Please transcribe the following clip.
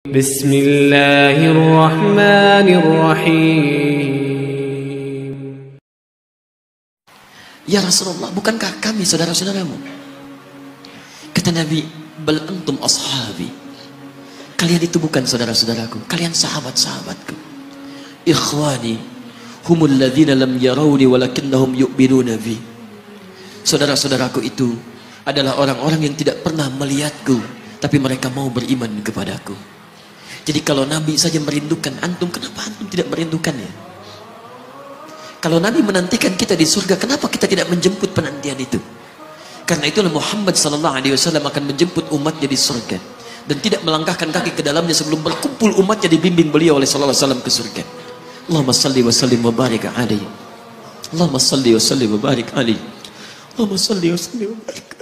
Bismillahirrahmanirrahim. Ya Rasulullah, bukankah kami saudara-saudaramu? Kata Nabi, bal antum ashabi. Kalian itu bukan saudara-saudaraku, kalian sahabat-sahabatku. Ikhwani humul ladzina lam yarawni walakinnahum yu'minuna bi. Saudara-saudaraku itu adalah orang-orang yang tidak pernah melihatku, tapi mereka mau beriman kepadaku. Jadi kalau Nabi saja merindukan antum, kenapa antum tidak merindukannya? Kalau Nabi menantikan kita di surga, kenapa kita tidak menjemput penantian itu? Karena itulah Muhammad SAW akan menjemput umatnya di surga dan tidak melangkahkan kaki ke dalamnya sebelum berkumpul umatnya dibimbing beliau oleh SAW ke surga. Allahumma salli wa sallim wa barik alaihi. Allahumma salli wa sallim wa barik alaihi. Allahumma salli wa sallim wa barik alaihi.